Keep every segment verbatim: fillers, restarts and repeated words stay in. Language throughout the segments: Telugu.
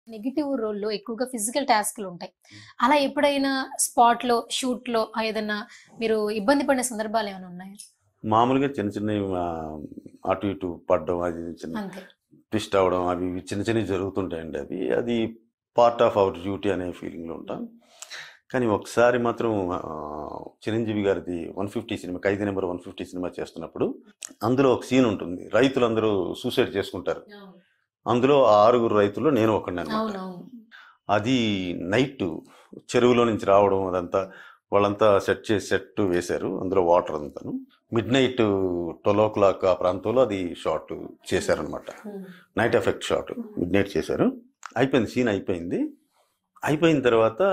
నెగెటివ్ రోల్‌లో ఎక్కువగా ఫిజికల్ టాస్క్‌లుంటాయి. అలా ఎప్పుడైనా స్పాట్‌లో, షూట్‌లో ఆహ్, ఏదన్నా మీరు ఇబ్బంది పడిన సందర్భాలేమైనా ఉన్నాయా? మామూలుగా చిన్న చిన్నవి ఆహ్, అటు ఇటు పడడం అది చిన్న అంతే. ట్విస్ట్ అవ్వడం అవి ఇవి చిన్న చిన్నవి జరుగుతుంటాయండి అవి. అది పార్ట్ ఆఫ్ అవర్ డ్యూటీ అనే ఫీలింగ్‌లో ఉంటాం. కానీ ఒకసారి మాత్రం ఆహ్, చిరంజీవి గారిది one fifty cinema 'Khaidi number one fifty' cinema చేస్తున్నప్పుడు అందులో ఒక సీన్ ఉంటుంది. రైతులందరూ సూసైడ్ చేసుకుంటారు. అవును. అందులో ఆ ఆరుగురు రైతుల్లో నేను ఒకడిననమాట. అవునవును. అది నైట్ చెరువులో నుంచి రావడం అదంతా వాళ్ళంతా సెట్ చేసి సెట్ వేశారు. అందులో వాటర్ అంతాను. మిడ్‌నైట్ పన్నెండు ఓ క్లాక్ ఆ ప్రాంతంలో అది షాట్ చేశారనమాట. హ్మ్. నైట్ ఎఫెక్ట్ షాట్ మిడ్‌నైట్ చేశారు. అయిపోయింది సీన్ అయిపోయింది. అయిపోయిన తర్వాత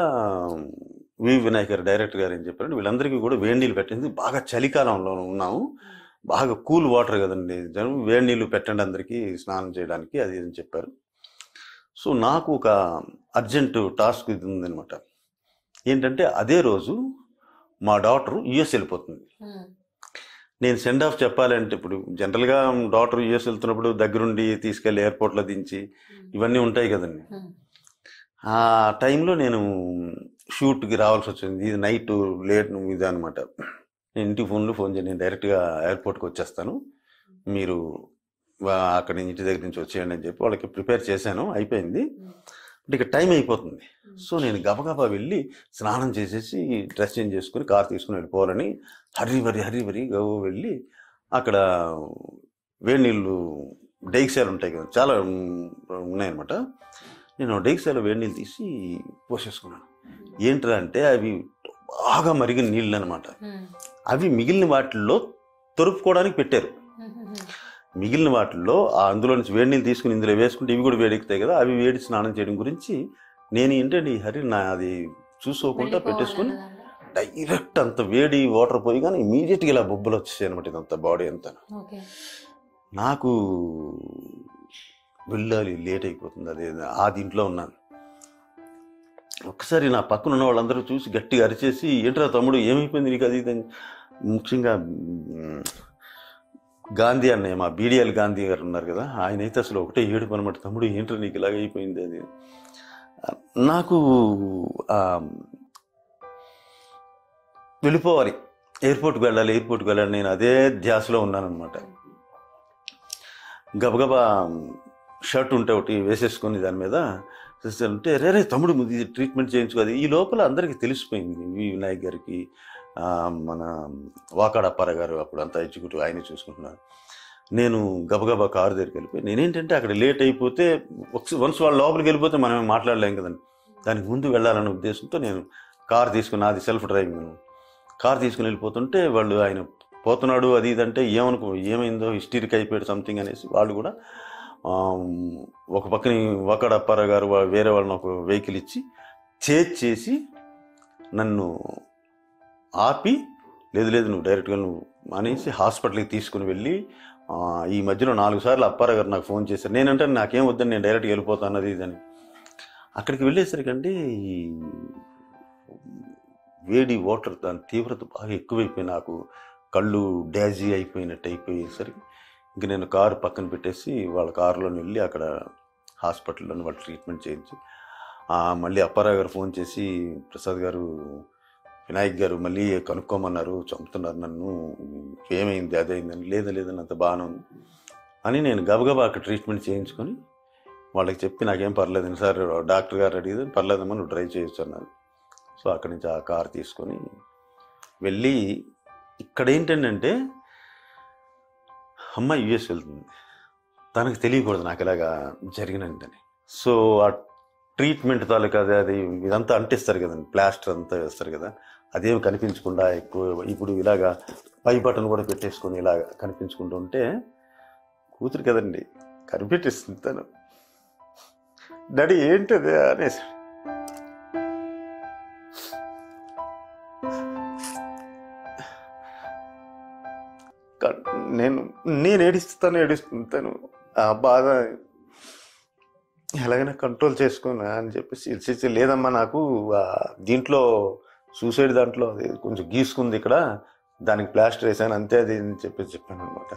వి వినాయక్ గారు డైరెక్టర్ గారు ఏం చెప్పారంటే వీళ్ళందరికీ కూడా వేడి నీళ్ళు పెట్టింది. బాగా చలికాలంలో ఉన్నాము. బాగా కూల్ వాటర్ కదండి. జనం వేడి నీళ్ళు పెట్టండి అందరికీ స్నానం చేయడానికి అది ఇది అని చెప్పారు. సో నాకు ఒక అర్జెంట్ టాస్క్ ఇది ఉందనమాట. ఏంటంటే అదే రోజు మా డాటర్ యుఎస్ వెళ్ళిపోతుంది. హ్మ్. నేను సెండ్ ఆఫ్ చెప్పాలంటే ఇప్పుడు జనరల్గా డాటర్ యుఎస్ వెళ్తున్నప్పుడు దగ్గరుండి తీసుకెళ్ళి ఎయిర్పోర్ట్లో దించి ఇవన్నీ ఉంటాయి కదండి. హ్మ్. ఆ టైంలో నేను షూట్కి రావాల్సి వచ్చింది. ఇది నైట్ లేట్ ఇది అనమాట. నేను ఇంటికి ఫోన్లో ఫోన్ చేయండి నేను డైరెక్ట్గా ఎయిర్పోర్ట్కి వచ్చేస్తాను, మీరు వా- అక్కడి నుంచి ఇంటి దగ్గర నుంచి వచ్చేయండి అని చెప్పి వాళ్ళకి ప్రిపేర్ చేశాను. అయిపోయింది. అంటే ఇక టైం అయిపోతుంది. సో నేను గబగబా వెళ్ళి స్నానం చేసేసి డ్రెస్ చేంజ్ చేసుకుని కార్ తీసుకుని వెళ్ళిపోవాలని హరి వరి హరి వరి గబ వెళ్ళి అక్కడ వేడి నీళ్ళు డైక్సాలు ఉంటాయి కదా చాలా ఉమ్, ఉన్నాయన్నమాట. నేను డైక్సాలో వేడి నీళ్ళు తీసి పోసేసుకున్నాను. ఏంట్రా అంటే అవి బాగా మరిగిన నీళ్ళు అనమాట. హ్మ్. అవి మిగిలిన వాటిల్లో తొరుపుకోవడానికి పెట్టారు. హుహుహు. మిగిలిన వాటిల్లో ఆ అందులో నుంచి వేడి నీళ్ళు తీసుకుని ఇందులో వేసుకుంటే ఇవి కూడా వేడెక్కుతాయి కదా, అవి వేడి స్నానం చేయడం గురించి నేను ఏంటంటే ఈ హరి నా అది చూసుకోకుండా పెట్టేసుకుని వెళ్ళిపోవాలన్నదాన్ని. డైరెక్ట్ అంత వేడి వాటర్ పోయి కానీ ఇమీడియట్గా ఇలా బొబ్బలు వచ్చేసాయి అనమాట. ఇదంతా బాడీ అంతా ఓకే. నాకు వెళ్ళాలి లేట్ అయిపోతుంది. అదే ఆ దీంట్లో ఉన్నాను. ఒకసారి నా పక్కన ఉన్న వాళ్ళందరూ చూసి గట్టిగా అరిచేసి ఏంట్రా తమ్ముడు ఏమైపోయింది నీకు అది ఇది అని. ముఖ్యంగా మ్, గాంధీ అన్నయ్య మా బీడిఎల్ గాంధీ గారు ఉన్నారు కదా, ఆయన అయితే అసలు ఒకటే ఏడుపు అనమాట. తమ్ముడు ఏంట్రా నీకు ఇలాగ అయిపోయింది అది. నాకు ఆ, వెళ్ళిపోవాలి, ఎయిర్పోర్ట్కి వెళ్ళాలి ఎయిర్పోర్ట్కి వెళ్ళాలి నేను అదే ధ్యాసలో ఉన్నానమాట. గబగబా షర్ట్ ఉంటే ఒకటి వేసేసుకొని దాని మీద సిస్టర్ అంటే రే రే తమ్ముడు ఇది ట్రీట్మెంట్ చేయించుకోదు. ఈ లోపల అందరికీ తెలిసిపోయింది. వి వినాయక్ గారికి, ఆ, మన వాకాడ అప్పార గారు అప్పుడు అంతా ఎగ్జిక్యూటివ్ ఆయన చూసుకుంటున్నారు. నేను గబగబా కారు దగ్గరికి వెళ్ళిపోయి నేనేంటంటే అక్కడ లేట్ అయిపోతే వన్స్ వాళ్ళ లోపలికి వెళ్ళిపోతే మనం మాట్లాడలేం కదండి. దానికి ముందు వెళ్ళాలనే ఉద్దేశంతో నేను కారు తీసుకుని నాది సెల్ఫ్ డ్రైవింగ్ కారు తీసుకుని వెళ్ళిపోతుంటే వాళ్ళు ఆయన పోతున్నాడు అది ఇదంటే ఏమనుకో ఏమైందో హిస్టరీకి అయిపోయాడు సంథింగ్ అనేసి వాళ్ళు కూడా ఆ, ఒక పక్కన వాకాడ అప్పారావు గారు వా- వేరే వాళ్ళని ఒక వెహికల్ ఇచ్చి చేజ్ చేసి నన్ను ఆపి లేదు లేదు నువ్వు డైరెక్ట్గా నువ్వు అనేసి హాస్పిటల్కి తీసుకుని వెళ్ళి ఆ, ఈ మధ్యలో నాలుగు సార్లు అప్పారావు గారు నాకు ఫోన్ చేశారు. నేనంటే నాకేం వద్దని నేను డైరెక్ట్గా వెళ్ళిపోతాను అది ఇదని. అక్కడికి వెళ్ళేసరికంటే ఈ వేడి వాటర్ దాని తీవ్రత బాగా ఎక్కువైపోయి నాకు కళ్ళు డ్యాజీ అయిపోయినట్టు అయిపోయేసరికి ఇంక నేను కారు పక్కన పెట్టేసి వాళ్ళ కారులో వెళ్ళి అక్కడ హాస్పిటల్లో వాళ్ళు ట్రీట్మెంట్ చేయించి ఆ, మళ్ళీ అప్పారావు గారు ఫోన్ చేసి ప్రసాద్ గారు వినాయక్ గారు మళ్ళీ కనుక్కోమన్నారు, చంపుతున్నారు నన్ను, ఏమైంది అదైందని. లేదు లేదని అంత బాగానే ఉంది అని నేను గబగబా అక్కడ ట్రీట్మెంట్ చేయించుకొని వాళ్ళకి చెప్పి నాకేం పర్లేదండి సార్ డాక్టర్ గారు అడిగితే పర్లేదమ్మా నువ్వు డ్రైవ్ చేయొచ్చు అన్నారు. సో అక్కడి నుంచి ఆ కార్ తీసుకొని వెళ్ళి ఇక్కడ ఏంటంటే అమ్మ యుఎస్ వెళ్తుంది, తనకు తెలియకూడదు నాకు ఇలాగా జరిగినందని. సో ఆ ట్రీట్మెంట్ తాలూకా అదే అది ఇదంతా అంటిస్తారు కదండి, ప్లాస్టర్ అంతా వేస్తారు కదా, అదేమి కనిపించకుండా ఎక్కువ ఇప్పుడు ఇలాగా పై బటన్ కూడా పెట్టేసుకొని ఇలా కనిపించుకుంటూ ఉంటే కూతురు కదండి కనిపెట్టేస్తుంది తను. డాడీ ఏంటది అనేసి నేను నేను ఏడిస్తాను ఏడిస్తాను ఆ బాధ ఎలాగైనా కంట్రోల్ చేసుకున్నా అని చెప్పేసి లేదమ్మా నాకు దీంట్లో సూసైడ్ దాంట్లో అది కొంచెం గీసుకుంది ఇక్కడ, దానికి ప్లాస్టర్ వేసాను అంతే అది అని చెప్పేసి చెప్పాను అనమాట.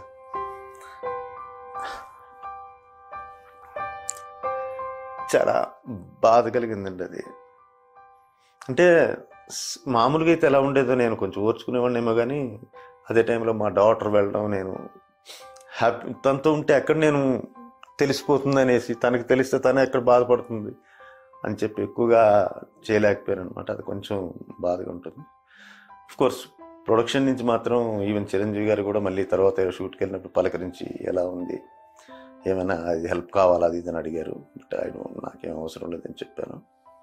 చాలా బాధ కలిగిందండి అది. అంటే స్- మామూలుగా అయితే ఎలా ఉండేదో నేను కొంచెం ఓర్చుకునేవాడినేమో, కానీ అదే టైంలో మా డాటర్ వెళ్ళడం, నేను హ్యాపీ తనతో ఉంటే ఎక్కడ నేను తెలిసిపోతుంది అనేసి, తనకి తెలిస్తే తనే ఎక్కడ బాధపడుతుంది అని చెప్పి ఎక్కువగా చేయలేకపోయాను అనమాట. అది కొంచెం బాధగా ఉంటుంది. కోర్స్ ప్రొడక్షన్ నుంచి మాత్రం ఈవెన్ చిరంజీవి గారు కూడా మళ్ళీ తర్వాత షూట్కి వెళ్ళినప్పుడు పలకరించి ఎలా ఉంది, ఏమైనా అది హెల్ప్ కావాలా అది ఇది అని అడిగారు. బట్ ఐ డోంట్, నాకేం అవసరం లేదని చెప్పాను.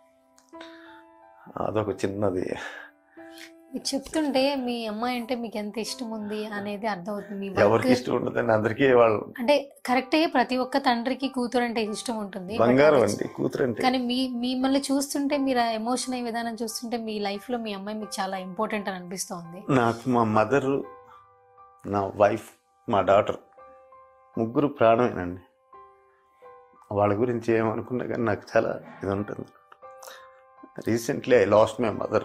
అదొక చిన్నది. మీరు చెప్తుంటే మీ అమ్మాయి అంటే మీకు ఎంత ఇష్టం ఉంది అనేది అర్థమవుతుంది. మీ ఎవరికి వర్క్ ఇష్టం ఉండదండి, అందరికీ వాళ్ళు అంటే కరెక్టే, ప్రతి ఒక్క తండ్రికి కూతురు అంటే ఇష్టం ఉంటుంది. But బంగారం అది అండి కూతురు అంటే. కానీ మీ మిమ్మల్ని చూస్తుంటే, మీరు ఎమోషన్ అయ్యే విధానం చూస్తుంటే మీ లైఫ్ లో మీ అమ్మాయి మీకు చాలా ఇంపార్టెంట్ అని అనిపిస్తోంది. నాకు మా మదర్, నా వైఫ్, మా డాటర్ ముగ్గురు ప్రాణమేనండి. వాళ్ళ గురించి ఏమనుకున్నా కానీ నాకు చాలా ఇది ఉంటుంది. Recently I lost my mother.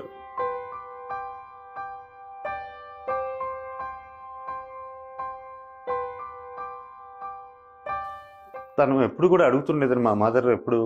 తను ఎప్పుడు కూడా అడుగుతుండేదని, మా మదర్ ఎప్పుడు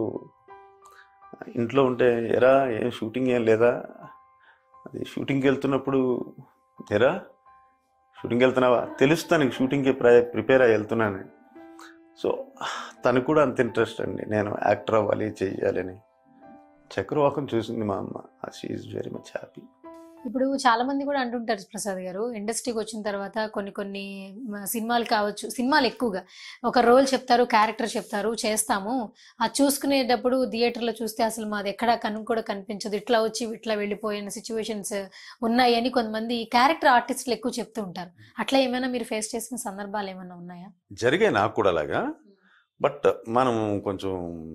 ఇంట్లో ఉంటే, ఎరా ఏం షూటింగ్ ఏం లేదా, అది షూటింగ్కి వెళ్తున్నప్పుడు, ఎరా షూటింగ్కి వెళ్తున్నావా, తెలుస్తానికి షూటింగ్కి ప్రిపేర్ అయ్యి వెళ్తున్నాను. సో తను కూడా అంత ఇంట్రెస్ట్ అండి, నేను యాక్టర్ అవ్వాలి చెయ్యాలని. చక్రవాకం చూసింది మా అమ్మ. She is very much happy. ఇప్పుడు చాలా మంది కూడా అంటుంటారు ప్రసాద్ గారు, ఇండస్ట్రీకి వచ్చిన తర్వాత కొన్ని కొన్ని మ, సినిమాలు కావచ్చు, సినిమాలు ఎక్కువగా ఒక రోల్ చెప్తారు, క్యారెక్టర్ చెప్తారు, చేస్తాము, అది చూసుకునేటప్పుడు థియేటర్లో చూస్తే అసలు మాది ఎక్కడా కను కూడా కనిపించదు, ఇట్లా వచ్చి ఇట్లా వెళ్ళిపోయిన సిచ్యువేషన్స్ ఉన్నాయని కొంతమంది క్యారెక్టర్ ఆర్టిస్టులు ఎక్కువ చెప్తూ ఉంటారు. అట్లా ఏమైనా మీరు ఫేస్ చేసిన సందర్భాలు ఏమైనా ఉన్నాయా? జరిగాయి నాకు కూడా అలాగా. బట్ మనం కొంచెం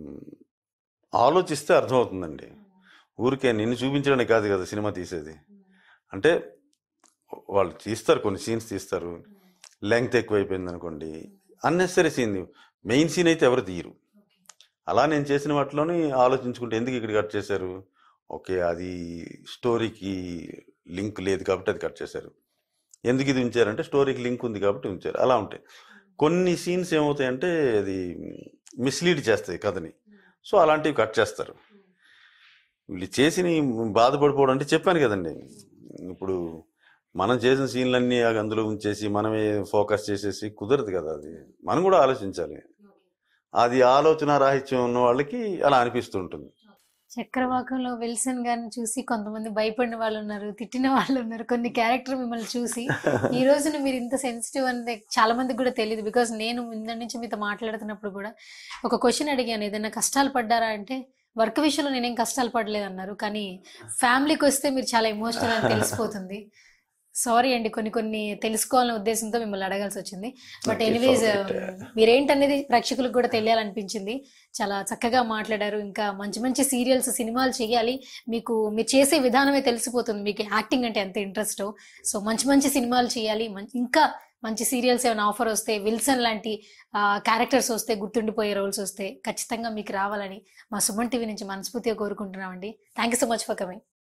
ఆలోచిస్తే అర్థమవుతుందండి. ఊరికే నిన్ను చూపించడానికి కాదు కదా సినిమా తీసేది. అంటే వాళ్ళు తీస్తారు, కొన్ని సీన్స్ తీస్తారు, లెంగ్త్ ఎక్కువైపోయింది అనుకోండి, అన్నెసరీ సీన్, మెయిన్ సీన్ అయితే ఎవరు తీయరు. అలా నేను చేసిన వాటిలోని ఆలోచించుకుంటే ఎందుకు ఇక్కడ కట్ చేశారు, ఓకే అది స్టోరీకి లింక్ లేదు కాబట్టి అది కట్ చేశారు, ఎందుకు ఇది ఉంచారంటే స్టోరీకి లింక్ ఉంది కాబట్టి ఉంచారు. అలా ఉంటాయి. కొన్ని సీన్స్ ఏమవుతాయంటే అది మిస్లీడ్ చేస్తాయి కథని, సో అలాంటివి కట్ చేస్తారు. వీళ్ళు చేసి బాధపడిపోవడం అంటే చెప్పాను కదండి, ఇప్పుడు మనం చేసిన సీన్లన్నీ అందులో ఉంచేసి మనమే ఫోకస్ చేసేసి కుదరదు కదా, అది మనం కూడా ఆలోచించాలి. అది ఆలోచన రాహిత్యం ఉన్న వాళ్ళకి అలా అనిపిస్తుంటుంది. చక్రవాకంలో విల్సన్ గారిని చూసి కొంతమంది భయపడిన వాళ్ళు ఉన్నారు, తిట్టిన వాళ్ళు ఉన్నారు. కొన్ని క్యారెక్టర్ మిమ్మల్ని చూసి ఈ రోజున మీరు ఇంత సెన్సిటివ్ అంటే చాలా మందికి కూడా తెలియదు. బికాస్ నేను ముందు నుంచి మీతో మాట్లాడుతున్నప్పుడు కూడా ఒక క్వశ్చన్ అడిగాను, ఏదైనా కష్టాలు పడ్డారా అంటే వర్క్ విషయంలో నేనేం కష్టాలు పడలేదు అన్నారు, కానీ ఫ్యామిలీకి వస్తే మీరు చాలా ఎమోషనల్ అని తెలిసిపోతుంది. సారీ అండి, కొన్ని కొన్ని తెలుసుకోవాలనే ఉద్దేశంతో మిమ్మల్ని అడగాల్సి వచ్చింది. బట్ ఎనీవేస్ మీరేంటనేది ప్రేక్షకులకు కూడా తెలియాలనిపించింది. చాలా చక్కగా మాట్లాడారు. ఇంకా మంచి మంచి సీరియల్స్, సినిమాలు చేయాలి. మీకు మీరు చేసే విధానమే తెలిసిపోతుంది మీకు యాక్టింగ్ అంటే ఎంత ఇంట్రెస్టో. సో మంచి మంచి సినిమాలు చేయాలి, ఇంకా మంచి సీరియల్స్ ఏమైనా ఆఫర్ వస్తే, విల్సన్ లాంటి క్యారెక్టర్స్ వస్తే, గుర్తుండిపోయే రోల్స్ వస్తే ఖచ్చితంగా మీకు రావాలని మా సుమన్ టీవీ నుంచి మనస్ఫూర్తిగా కోరుకుంటున్నామండి. Thank you so much for coming.